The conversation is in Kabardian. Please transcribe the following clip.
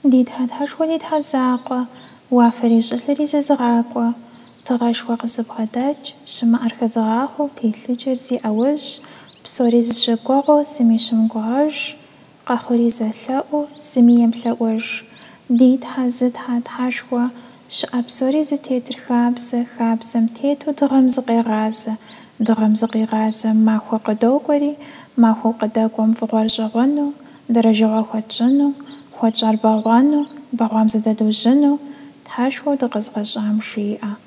ди тхьэ-тхьэшхуэри тхьэзакъуэ, уафэри щӏылъэри зэзыгъакӏуэ, тыгъэшхуэ къызыбгъэдэкӏ, щымыӏэр хэзыгъахъуэу телъыджэр зи ӏэуэж, псори зыщыгугъу, зыми щымыгугъэж, къэхъури зэлъэӏуу, зыми емылъэӏуэж. Ди тхьэ, зы тхьэ, тхьэшхуэ, щыӏэ псори зытетыр хабзэ, хабзэм тету дыгъэм зыкъегъазэ, дыгъэм зыкъигъазэм махуэ къыдокӏуэри, махуэу къыдэкӏуэм фӏыгъуэр щӏэгъуэну, дэрэжыгъуэ хуэтщӏыну, хуэтщӏар бэгъуэну, бэгъуам зыдэдожьыну, тхьэшхуэу дыкъызгъэщӏам жиӏэ.